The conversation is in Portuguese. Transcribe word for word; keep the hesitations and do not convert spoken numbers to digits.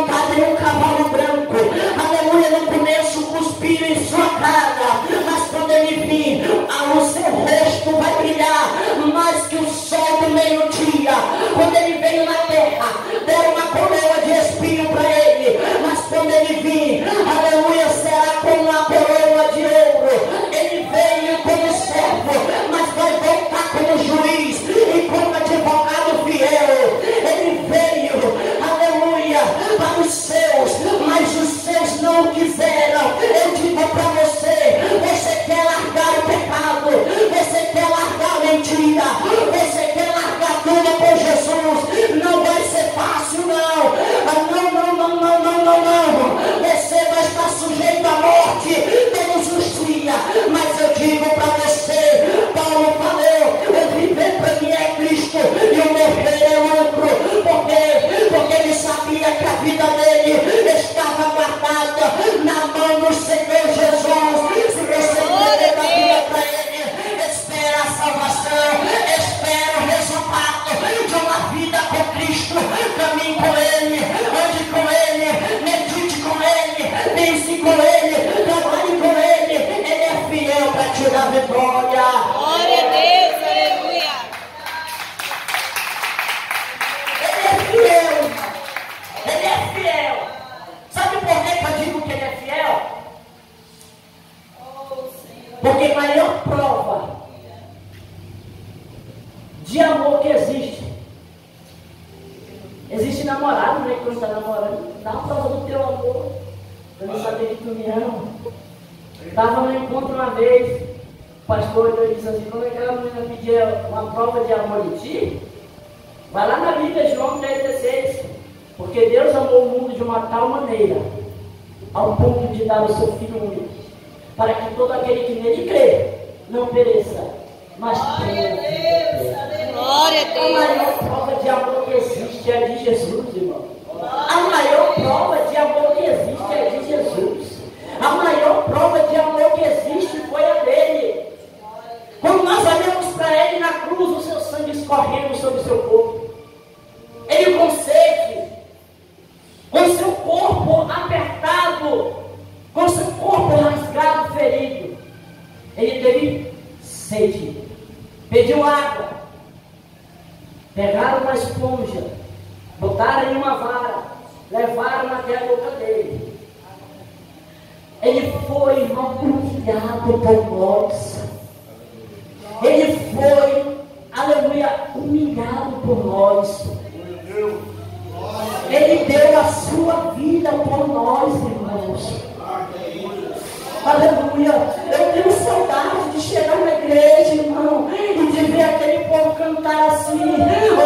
montado em um cavalo branco. Aleluia, no começo cuspiram em sua cara, mas quando ele vir, o seu rosto vai brilhar mais que o sol do meio-dia. Quando ele veio na terra, deram uma coroa de espinho para ele, mas quando ele vir, aleluia, será como uma coroa de ouro. Ele veio como servo, mas vai voltar como juiz e como advogado fiel. Ele veio, aleluia, para os seus, mas os seus não o quiseram. Eu digo para você, você quer largar o pecado, você quer largar a mentira, você quer largar tudo por Jesus, não vai ser fácil não, não, não, não, não, não, não, não, você vai estar sujeito à morte todos os dias, mas eu digo para você, Paulo falou, o viver para mim é Cristo e o morrer é lucro. Por quê? Porque ele sabia que a vida dele estava guardada na mão do Senhor Jesus. Se você quer dar vida para ele, espera a salvação, espera o resultado de uma vida com Cristo. Caminhe com ele, ande com ele, medite com ele, pense com ele, trabalhe com ele. Ele é fiel para te dar vitória. Glória a Deus, aleluia. Ele é fiel, ele é fiel. Sabe por que eu digo que ele é fiel? Porque a maior prova de amor que existe, existe namorado, né? Quando está namorando, dá a prova do teu amor, para eu saber que tu me ama. Estava no encontro uma vez, o pastor eu disse assim, quando aquela menina pedia uma prova de amor de ti, vai lá na Bíblia, João dez, dezesseis, porque Deus amou o mundo de uma tal maneira, ao ponto de dar o seu Filho único, para que todo aquele que nele crê, não pereça, mas tenha vida. Glória a Deus. A maior prova de amor que existe é de Jesus, irmão. A maior prova de amor que existe é de Jesus. A maior prova de amor que existe foi a dele. Quando nós olhamos para ele na cruz, o seu sangue escorrendo sobre o seu corpo, ele com sede, com o seu corpo apertado, com o seu corpo rasgado, ferido, ele teve sede, pediu água, pegaram uma esponja, botaram em uma vara, levaram até a boca dele. Ele foi humilhado por nós. Ele foi, aleluia, humilhado por nós. Ele deu a sua vida por nós, irmãos. Aleluia. Eu tenho saudade de chegar na igreja, irmão, e de ver aquele povo cantar assim: